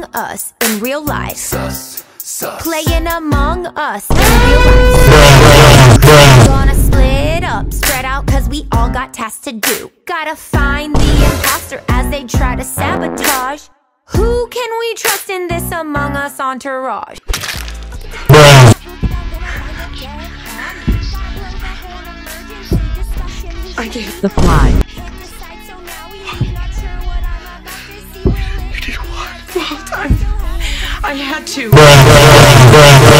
Among Us in real life. Playing Among Us in real life. Gonna split up, spread out, cause we all got tasks to do. Gotta find the imposter as they try to sabotage. Who can we trust in this Among Us entourage? I gave The fly. you did what? Well, I had to.